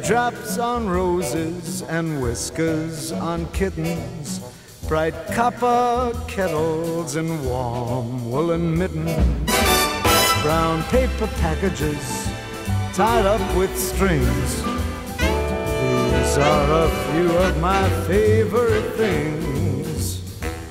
raindrops on roses and whiskers on kittens, bright copper kettles and warm woolen mittens, brown paper packages tied up with strings. These are a few of my favorite things.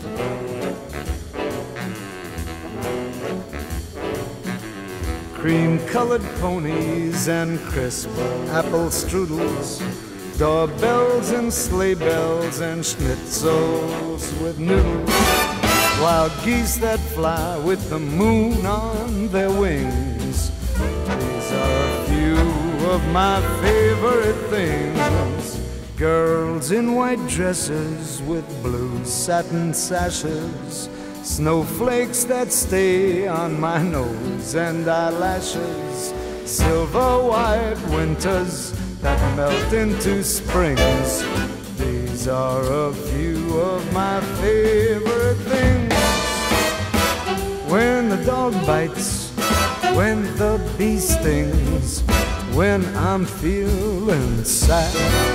Cream-colored ponies and crisp apple strudels, doorbells and sleigh bells and schnitzels with noodles, wild geese that fly with the moon on their wings. These are a few of my favorite things. Girls in white dresses with blue satin sashes, snowflakes that stay on my nose and eyelashes, silver white winters that melt into springs. These are a few of my favorite things. When the dog bites, when the bee stings, when I'm feeling sad,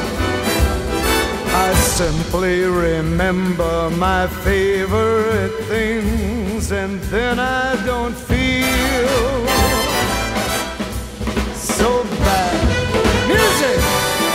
I simply remember my favorite things, and then I don't feel so bad. Music!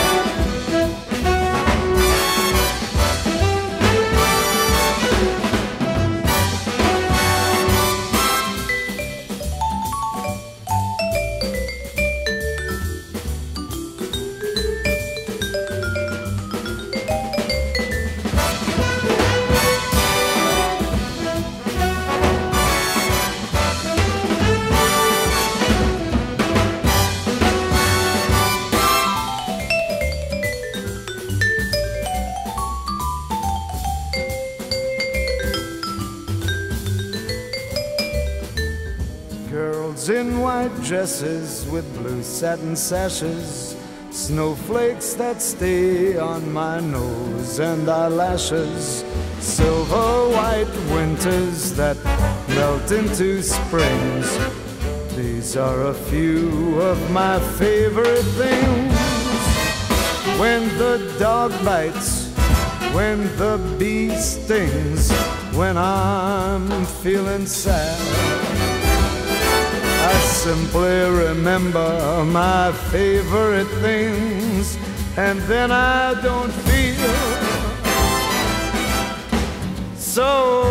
Girls in white dresses with blue satin sashes, snowflakes that stay on my nose and eyelashes, silver white winters that melt into springs. These are a few of my favorite things. When the dog bites, when the bee stings, when I'm feeling sad, I simply remember my favorite things, and then I don't feel so